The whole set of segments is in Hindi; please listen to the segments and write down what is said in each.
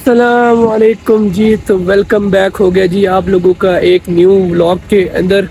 अस्सलाम वालेकुम जी। तो वेलकम बैक हो गया जी आप लोगों का एक न्यू व्लॉग के अंदर।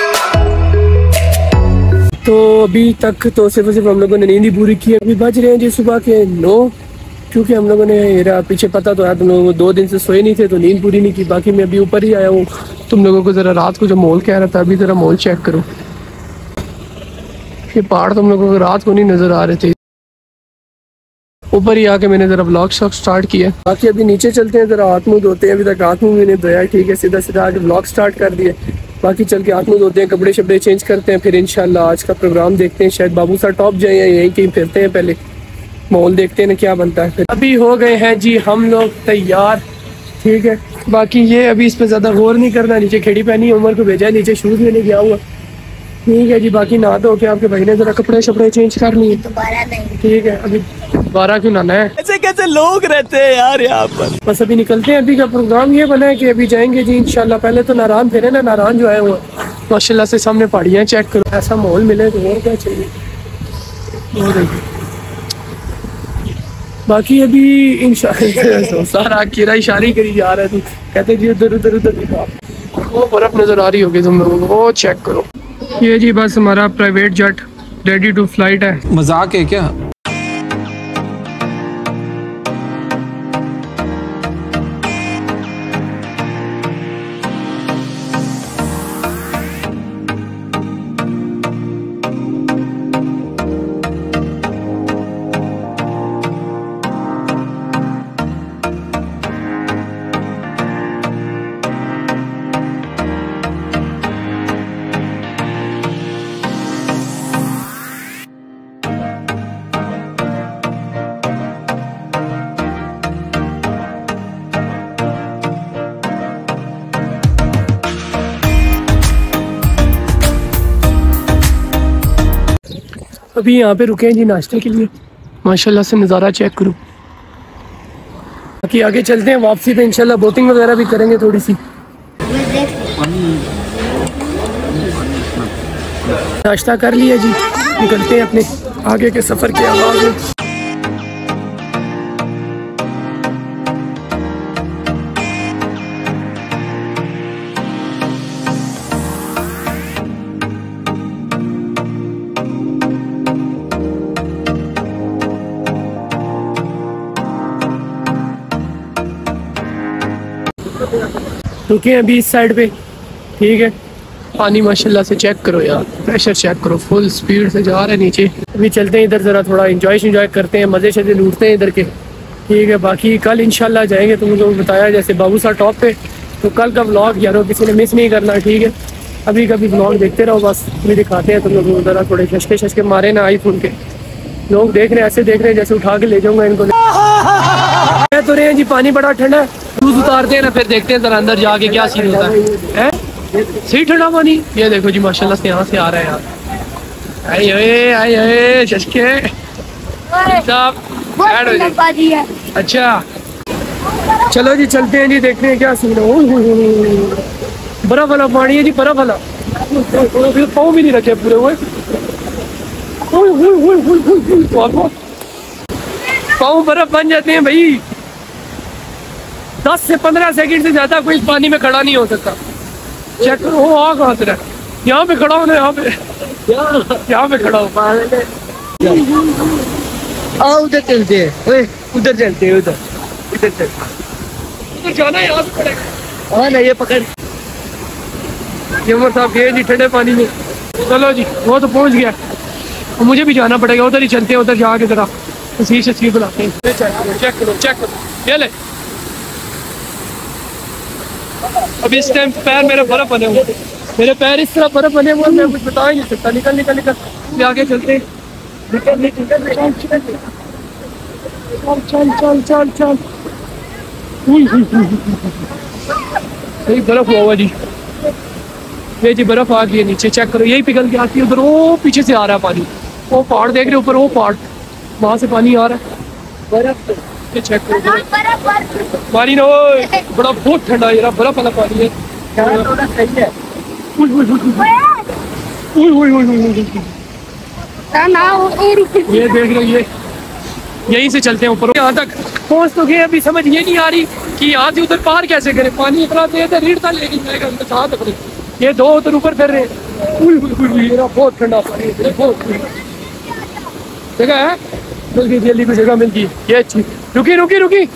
तो अभी तक तो सिर्फ हम लोगों ने नींद ही पूरी की है। अभी बज रहे हैं जी सुबह के 9, क्योंकि हम लोगों ने पीछे पता तो है तुम लोगों को 2 दिन से सोए नहीं थे तो नींद पूरी नहीं की। बाकी मैं अभी ऊपर ही आया हूँ तुम लोगों को ज़रा रात को जो मॉल कह रहा था, अभी ज़रा मॉल चेक करो। ये पहाड़ तुम लोगों को रात को नहीं नज़र आ रहे थे। ऊपर ही आके मैंने ज़रा व्लॉग शॉग स्टार्ट किया। बाकी अभी नीचे चलते हैं, ज़रा हाथ मुँह धोते हैं। अभी तक हाथ मुँह मैंने धोया, ठीक है, सीधा सीधा आके व्लॉग स्टार्ट कर दिए। बाकी चल के हाथ मुँह धोते हैं, कपड़े शपड़े चेंज करते हैं, फिर इंशाल्लाह आज का प्रोग्राम देखते हैं। शायद बाबू सा टॉप जाए, यहीं कहीं फिरते हैं, पहले मॉल देखते हैं ना क्या बनता है। अभी हो गए हैं जी हम लोग तैयार, ठीक है। बाकी ये अभी इस पर ज़्यादा गौर नहीं करना। नीचे खेड़ी पहनी, उमर को भेजा है नीचे शूज़ लेने गया हुआ, ठीक है जी। बाकी नहा धो के आपके भाई ने ज़रा कपड़े शपड़े चेंज कर लिए, ठीक है। अभी 12 क्यों नहाना है? ऐसे कैसे लोग रहते हैं यार यहाँ पर। बस अभी निकलते हैं। अभी का प्रोग्राम ये बना है कि अभी जाएंगे जी इंशाल्लाह। पहले तो नारायण फिरे ना, नारायण जो है वो माशाल्लाह से सामने पहाड़ियाँ चेक करो। ऐसा माहौल मिले तो और क्या चाहिए। बाकी अभी इंशाल्लाह सारा कीरा इशारे करी जा रहा है, तू कहते जी उधर उधर उधर दिखा। वो बर्फ नजर आ रही होगी तुम लोगों को, वो चेक करो। ये जी बस हमारा private jet ready to flight है। मजाक है क्या? अभी यहाँ पे रुके हैं जी नाश्ते के लिए। माशाल्लाह से नज़ारा चेक करो। बाकी आगे चलते हैं, वापसी पे इंशाल्लाह बोटिंग वगैरह भी करेंगे थोड़ी सी। नाश्ता कर लिया जी, निकलते हैं अपने आगे के सफ़र के आगाज़ में। रुके हैं अभी इस साइड पे, ठीक है। पानी माशाल्लाह से चेक करो यार, प्रेशर चेक करो, फुल स्पीड से जा रहा है नीचे। अभी चलते हैं इधर, ज़रा थोड़ा इंजॉय करते हैं, मज़े शज़े लूटते हैं इधर के, ठीक है। बाकी कल इंशाल्लाह जाएंगे, तुम लोगों को बताया जैसे बाबू सा टॉप पे। तो कल का व्लॉग यारो किसी ने मिस नहीं करना, ठीक है। अभी कभी व्लॉग देखते रहो, बस अभी दिखाते हैं तुम लोगों को। ज़रा थोड़े शशके मारे ना आईफोन के, लोग देख रहे हैं, ऐसे देख रहे हैं जैसे उठा के ले जाऊँगा इनको। तो रहे हैं जी, पानी बड़ा ठंडा है, दूध उतारते हैं ना, फिर देखते हैं जरा अंदर जाके क्या सीन होता है। सही ठंडा पानी, ये देखो जी माशाल्लाह से यहाँ से आ रहा है यार। आए शशके अच्छा चलो जी चलते हैं जी, देखते हैं क्या सीन है। बर्फ वाला पानी है जी, बर्फ वाला। पाँव भी नहीं रखे पूरे हुए, पाँव बर्फ बन जाते हैं भाई। 10 से 15 सेकंड से ज्यादा कोई पानी में खड़ा नहीं हो सकता। चेक करो, वो आ कहाँ से रहा, यहाँ पे खड़ा हो ना, यहाँ पे खड़ा हो। आओ उधर चलते हैं, उधर चलते हैं, उधर जाना है, यहाँ से पड़ेगा। हाँ ना, ये पकड़, ये उमर साहब गए जी ठंडे पानी में। चलो जी, वो तो पहुँच गया, मुझे भी जाना पड़ेगा। उधर ही चलते हैं, उधर जाके जरा तस्वीर बुलाते हैं। चेक करो, ये ले। अभी इस टाइम पैर मेरे बर्फ बने हुए, मेरे पैर इस तरह बर्फ बने हुए, मैं कुछ बता ही नहीं सकता। निकल आगे चलते। चल यही बर्फ हुआ जी, ये जी बर्फ आ गई है नीचे, चेक करो, यही पिघल के आती है उधर। वो पीछे से आ रहा है पानी, वो पहाड़ देख रहे ऊपर, वो पहाड़ वहाँ से पानी आ रहा है बर्फ। ये चेक करो पानी ना, बड़ा बहुत ठंडा है, बर्फ वाला पानी है। ये देख रहे, यहीं से चलते हैं ऊपर, यहाँ तक पहुँच तो गए। अभी समझ ये नहीं आ रही कि यहाँ से उधर पार कैसे करें, पानी इतना तेज है, रीढ़ तक लेके जाएगा साथ अपने। ये दो उधर ऊपर फिर रहे, बहुत ठंडा पानी, बहुत जगह है, मिल गई दिल्ली को जगह मिल गई, ये अच्छी। रुकी रुकी रुकी,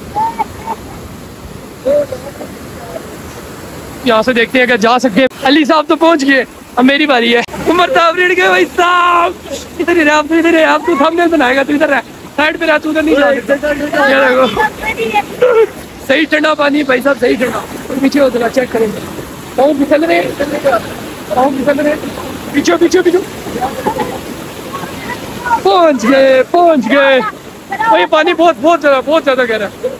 यहाँ से देखते हैं अगर जा सकते हैं। अली साहब तो पहुंच गए, अब मेरी बारी है। उमर साहब रेड गए भाई साहब, इधर ही रह, आप इधर है, आप तो थंबनेल बनाएगा, तू इधर रह, साइड पे रह, तू उधर नहीं जा सकता। सही ठंडा पानी भाई साहब, सही ठंडा। पीछे हो जरा, चेक करेंगे, पाँव फिसल रहे, पाँव फिसल रहे, पीछे पीछे पीछे, पहुंच गए पहुंच गए। ये पानी बहुत ज्यादा गहरा है।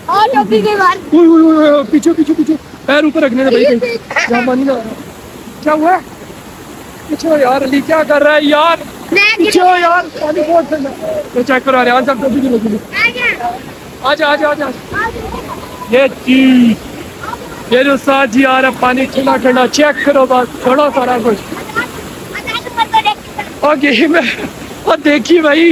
पीछे पीछे पीछे, पैर ऊपर रखने दे भाई, यहाँ पानी ना। क्या हुआ? पीछे यार, अली क्या कर रहा है यार, पीछे यार, पानी बहुत ठंडा। तो चेक करो यार, सब टोपी की लगी। आजा आजा आजा, ये जी, ये जो साथ जी आ रहा पानी ठंडा ठंडा, चेक करो बस, थोड़ा सारा कुछ। ओके मैं, और देखिए भाई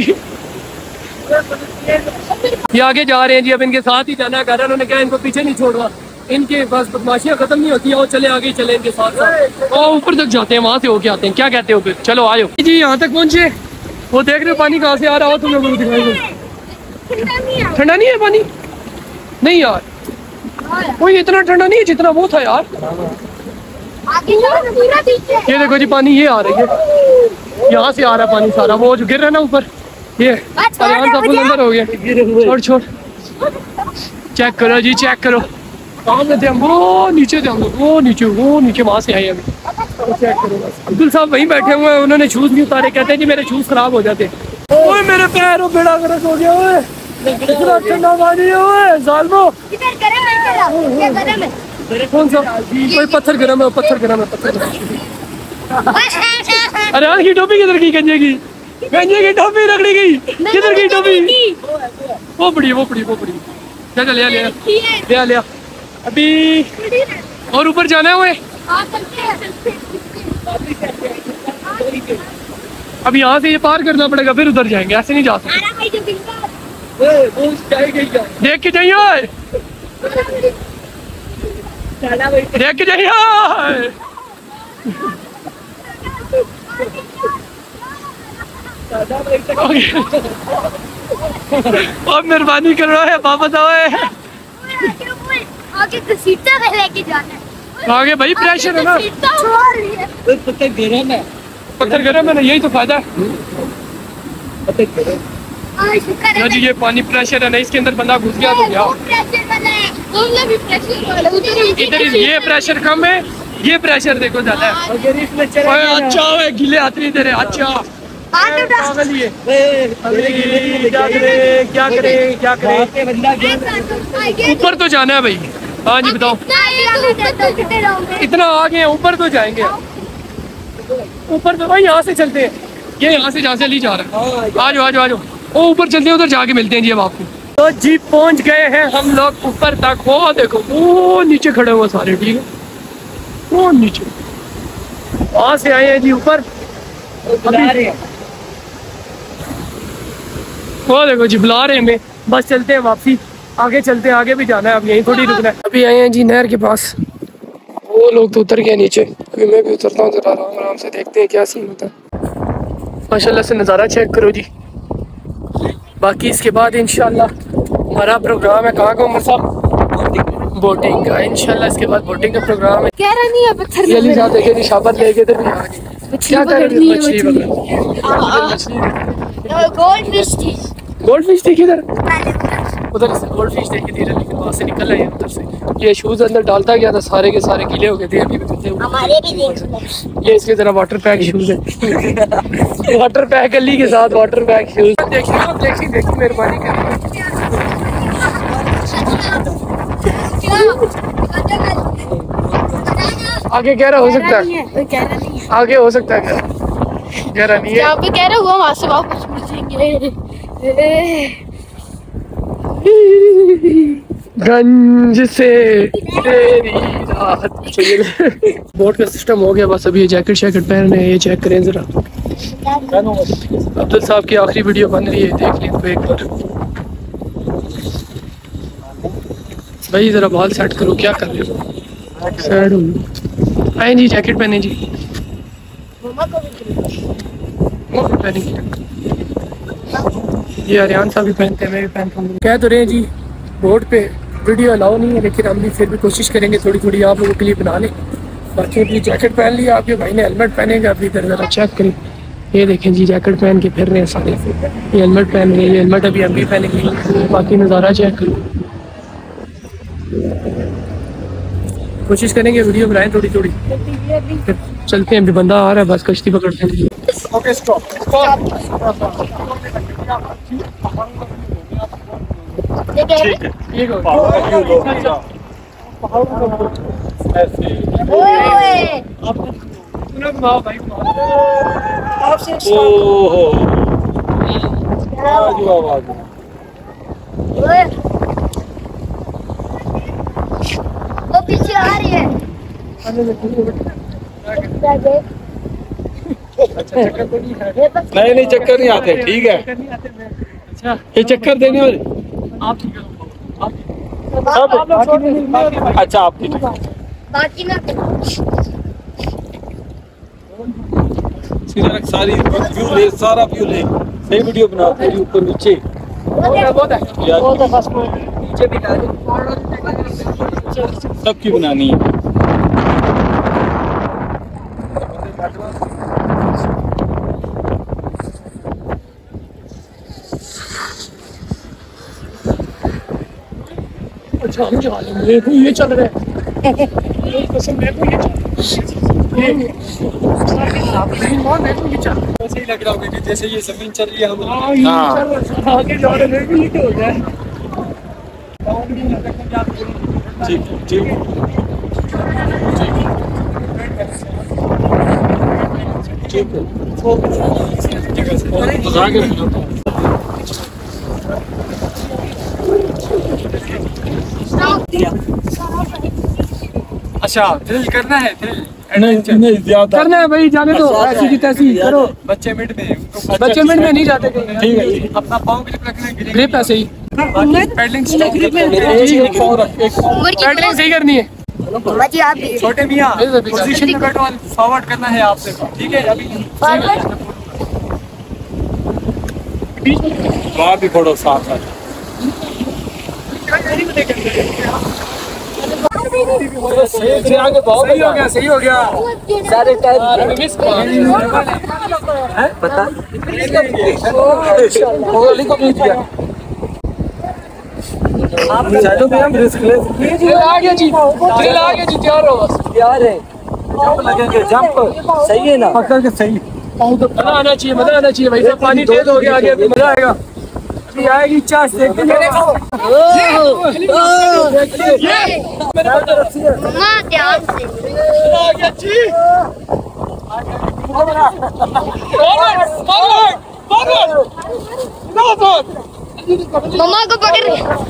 ये आगे जा रहे हैं जी, अब इनके साथ ही जाना है। उन्होंने कहा इनको पीछे नहीं छोड़ना, इनके बस बदमाशियां खत्म नहीं होती है, और चले आगे चले इनके साथ साथ, और ऊपर तक जाते हैं, वहां से होके आते हैं। क्या कहते हो फिर? चलो आयो जी, यहाँ तक पहुंचे। वो देख रहे हो पानी कहाँ से आ रहा हो, तुम लोगों को दिखाई। ठंडा नहीं है पानी? नहीं यार, कोई इतना ठंडा नहीं है जितना वो था यार। ये देखो जी, पानी ये आ रही है, यहाँ से आ रहा है पानी सारा, वो जो गिर रहा है ना ऊपर, ये अरियान साहब अंदर हो गया। छोड़ छोड़, चेक करो जी, चेक करो, कहाँ में थे हम? वो नीचे थे हम लोग, वो नीचे वहाँ से आए अभी। चेक करो बस, अब्दुल साहब वहीं बैठे हुए हैं, उन्होंने शूज नहीं उतारे, कहते हैं जी मेरे शूज खराब हो जाते। ओए मेरे पैरों बेड़ा गर्क हो गया, ओए इतना ठंडा पानी है, ओए जालिमो। कौन सा? कोई पत्थर गरम है, पत्थर गरम है, पत्थर गरम। अरे यार की टोपी किधर की? गंजे की टोपी रगड़ी गई, किधर की टोपी? वो पड़ी चल ले लिया अभी। और ऊपर जाना है वो, अब यहाँ से ये पार करना पड़ेगा, फिर उधर जाएंगे, ऐसे नहीं जा सकते। देख के जाइए, देख के जाइए। और मेहरबानी कर रहा है, वापस आओ। आगे लेके जाना है, आगे भाई प्रेशर है ना, पत्थर गरम है ना, यही तो फायदा है जी। ये पानी प्रेशर है ना, इसके अंदर बंदा घुस गया तो क्या। इधर ये प्रेशर कम है, ये प्रेशर देखो ज्यादा है। अच्छा गीले हाथ नहीं दे रहे, अच्छा क्या करे। ऊपर तो जाना है भाई, हाँ जी बताओ। इतना आगे हैं, ऊपर तो जाएंगे, ऊपर तो भाई यहाँ से चलते हैं, ये यहाँ से जहाँ से ली जा रहा है। आज आज वो ऊपर चलते हैं, उधर जाके मिलते हैं जी अब आपको। तो जी पहुँच गए हैं हम लोग ऊपर तक। वो देखो वो नीचे खड़े हुए सारे, ठीक है, वो नीचे वहाँ से आए हैं जी ऊपर। वो देखो जी बुला रहे हैं हमें, बस चलते हैं वापसी, आगे चलते हैं, आगे भी जाना है, अब यहीं थोड़ी रुकना है। अभी आए हैं जी नहर के पास, वो लोग तो उतर गए नीचे, अभी मैं भी उतरता हूँ जरा, आराम से देखते हैं क्या सीन होता है। माशाल्लाह से नज़ारा चेक करो जी। बाकी इसके बाद इंशाल्लाह हमारा प्रोग्राम है, कहाँ का उमर साहब? बोटिंग का, इंशाल्लाह इसके बाद बोटिंग का प्रोग्राम है। कह रहा नहीं है पत्थर ये साहब देखे शाबाश लेके इधर भी आ गए। क्या कर रहे हो? गोल्ड फिश देखी इधर, उधर से गोल्ड फिश देखी थी, लेकिन वहाँ से निकल आए उधर से। ये शूज अंदर डालता गया था, सारे के सारे गीले हो गए थे, अभी भी हमारे भी। ये इसके जरा वाटर पैक शूज है। वाटर पैक अली के साथ वाटर पैक शूज। देखिए आप, देखिए मेहरबानी कर। आगे गहरा हो सकता है, आगे हो सकता है गहरा नहीं है, यहाँ पे कह रहे हुआ, वहाँ से वापस पूछेंगे। गंज से तेरी रात। बोट का सिस्टम हो गया, बस अभी ये जैकेट शैकेट पहन रहे हैं, ये चेक करें जरा। अब्दुल साहब की आखिरी वीडियो बन रही है, देख लें तो एक बार। भाई जरा बाल सेट करो, क्या कर रहे हो? सेट हो आए जी, जैकेट पहने जी। ये आर्यन साहब भी पहनते हैं, मैं भी पहनता हूँ। कह तो रहे जी रोड पे वीडियो अलाउ नहीं है, लेकिन हम भी फिर भी कोशिश करेंगे थोड़ी थोड़ी आप लोगों के लिए बना लें। बाकी अपनी जैकेट पहन लिया, आपके भाई ने हेलमेट पहनेगा, अभी इधर ज़रा चेक करें। ये देखें जी जैकेट पहन के फिर रहे हैं सारे, ये हेलमेट पहन रहे हैं, ये हेलमेट अभी हम भी पहनेंगे। बाकी नज़ारा चेक करो, कोशिश करेंगे वीडियो बनाएं थोड़ी थोड़ी, फिर चलते हैं। अभी बंदा आ रहा है, बस कश्ती पकड़ते हैं। Okay stop. वो पीछे आ रही है। नहीं चक्कर नहीं आते, ठीक है। अच्छा ये चक्कर देने वाले आप अच्छा आपकी बाकी ना सीधा रख, सारी व्यू ले, सारा व्यू ले, सही वीडियो बना, तेरी ऊपर नीचे सबकी बनानी है। अच्छा हम चला लेंगे, मेरे को ये चल रहा है, मेरे को ये चल ऐसे ही लग रहा होगा कि जैसे ये जमीन चल रही है हम। हाँ आगे जा रहे हैं, ये हो जाए। ठीक ठीक ठीक अच्छा थ्रिल करना है, थ्रिल नहीं ज्यादा करना है भाई, जाने दो, ऐसी की तैसी करो। बच्चे मिनट में, बच्चे मिनट में नहीं जाते कहीं। ठीक है, अपना पाँव ग्रिप रखना है, ग्रिप ऐसे ही, पैडलिंग पैडलिंग सही करनी है। आप भी छोटे मियां पोजीशन में बैठो, फॉरवर्ड करना है आपसे, ठीक है। अभी वहाँ भी फोड़ो साथ साथ। से आगे बहुत सही हो गया, सही हो गया। सारे पता आप चलो भी हम रिस्क ले। आ गया जी, आ गया जी, तैयार हो बस। तैयार है, जंप लगेंगे, जंप सही है ना, पकड़ के सही। मजा आना चाहिए, मजा आना चाहिए भाई साहब, पानी तेज हो गया, आगे अभी मजा आएगा, अभी आएगी चास। देखते माँ ध्यान से आ गया जी। मम्मा को पकड़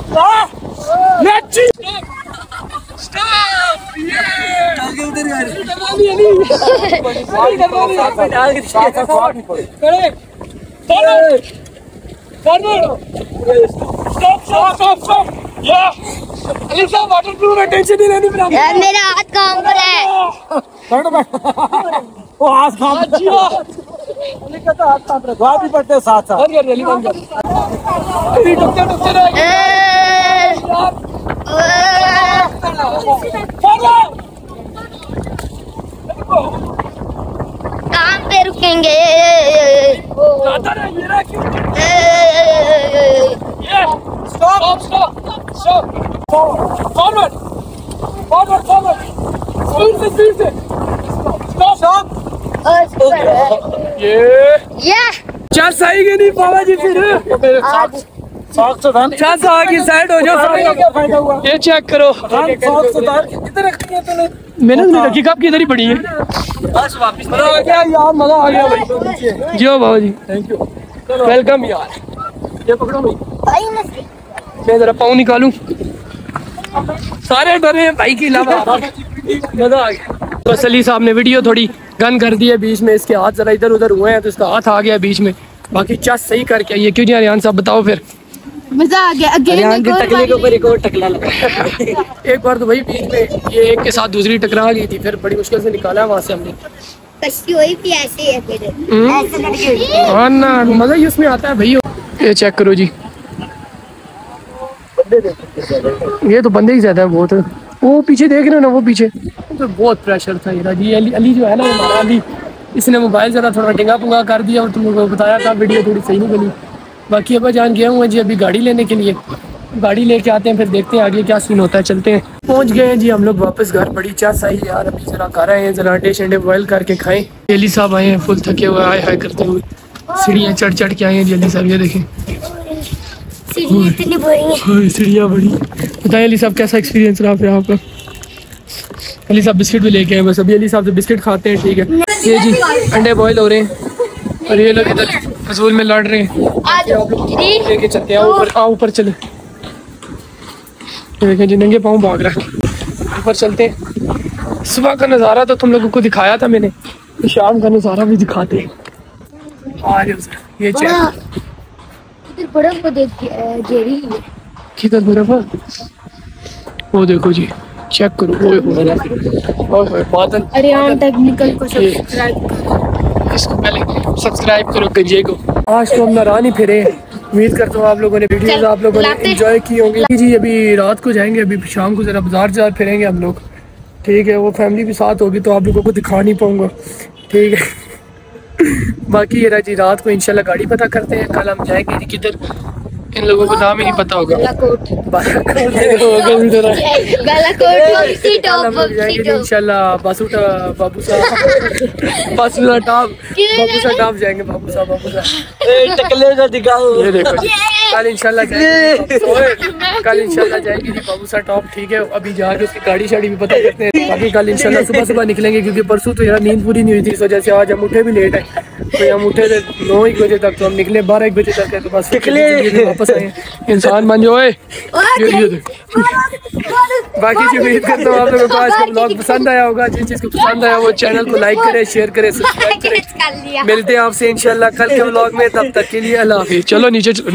टेंशन नहीं लेनी। मेरा हाथ काम पर है। वो हाथ काम भी पड़ते साथ साथ। कहाँ पे रुकेंगे? चांस आएगी नहीं बाबा जी, फिर चांस आगे साइड हो जाओ। ये चेक करो, मैंने नहीं रखी, कब की इधर ही पड़ी है। मजा आ गया यार, मजा आ गया भाई। जियो बाबा जी, थैंक यू, वेलकम यार। ये पकड़ो भाई, मैं जरा पाँव निकालूं, सारे डरे हैं भाई के अलावा। मजा आ गया। बस अली साहब ने वीडियो थोड़ी गन कर दी है बीच में, इसके हाथ जरा इधर उधर हुए हैं तो इसका हाथ आ गया बीच में। बाकी चस सही करके आइए, क्यों नहीं रियान साहब बताओ फिर। मजा आ गया। रियान के टकले के ऊपर एक और टकला लगा। एक बार तो वही बीच में ये एक के साथ दूसरी टकरा गई थी, फिर बड़ी मुश्किल से निकाला है वहाँ से हमने। कश्ती वही भी ऐसे है फिर ऐसे लड़के। हाँ ना, मजा ही उसमें आता है भैया। ये चेक करो जी, ये तो बंदे ही ज्यादा है बहुत। वो पीछे देख रहे हो ना, वो पीछे तो बहुत प्रेशर था ये जी। अली जो है ना हमारा अली, इसने मोबाइल जरा थोड़ा टिंगा पुंगा कर दिया और तुमको बताया था, वीडियो थोड़ी सही नहीं बनी। बाकी अब जान गया हूँ जी अभी गाड़ी लेने के लिए, गाड़ी लेके आते हैं फिर देखते हैं आगे क्या सीन होता है। चलते हैं, पहुंच गए हैं जी हम लोग वापस घर। बड़ी चास आई यार, अभी जरा कर रहे हैं जरा अंडे शंडे बॉयल करके खाएं। अली साहब आए हैं फुल थके हुए, आए हाय करते हुए सीढ़ियाँ चढ़ चढ़ के आए हैं जी अली साहब। ये देखें सीढ़ियाँ बड़ी। बताइए अली साहब कैसा एक्सपीरियंस रहा फिर आपका। अली साहब बिस्किट भी लेके आए, बस अभी अली साहब से बिस्किट खाते हैं, ठीक है। ये जी अंडे बॉयल हो रहे हैं और ये लोग इधर रसूल में लड़ रहे हैं। लेके चलते हैं ऊपर, ऊपर चले। देखें जी नंगे पाँव भाग रहा है, ऊपर चलते हैं। सुबह का नज़ारा तो तुम लोगों को दिखाया था मैंने, शाम का नज़ारा भी दिखाते हैं। ये चेक बर्फ को देख जेरी किधर बर्फ है, वो देखो जी चेक करो। ओए बादल। रियान टेक्निकल को सब्सक्राइब करो, इसको पहले सब्सक्राइब करो गंजे को। आज तो हम नारानी फिरे, उम्मीद करता हूँ आप लोगों ने वीडियोस आप लोगों ने एंजॉय की होंगी जी। अभी रात को जाएंगे, अभी शाम को जरा बाजार फिरेंगे हम लोग, ठीक है। वो फैमिली भी साथ होगी तो आप लोगों को दिखा नहीं पाऊंगा, ठीक है। बाकी ये जी रात को इंशाल्लाह गाड़ी पता करते हैं। कल हम जाएंगे जी किधर, इन लोगों को नाम ही नहीं पता होगा। इंशाल्लाह बासूटा बाबूसा टॉप जाएंगे। बाबूसा टकले का दिखाओ। ये देखो जी, कल इंशाल्लाह जाएंगे जी बाबूसा टॉप, ठीक है। अभी जाके उसकी गाड़ी शाड़ी भी पता करते हैं। बाकी कल इंशाल्लाह सुबह निकलेंगे, क्योंकि परसों तो यार नींद पूरी नहीं हुई थी, इस वजह से आज हम उठे भी लेट है। तो हम उठे थे 9-1 बजे तक, तो हम निकले 12-1 बजे तक है, तो बस वापस आए। इंसान बन जाओ। बाकी जी उम्मीद करता हूँ आप लोगों को आज का ब्लॉग पसंद आया होगा। जिस चीज़ को पसंद आया वो चैनल को लाइक करें, शेयर करें, सब्सक्राइब करें। मिलते हैं आपसे इंशाल्लाह कल के ब्लॉग में, तब तक के लिए अल्लाह हाफिज़। चलो नीचे चलो,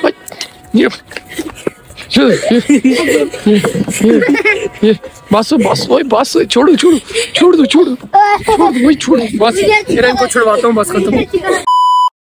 बस बस छोड़ो बस इनको छुड़वाता हूँ, बस खत्म।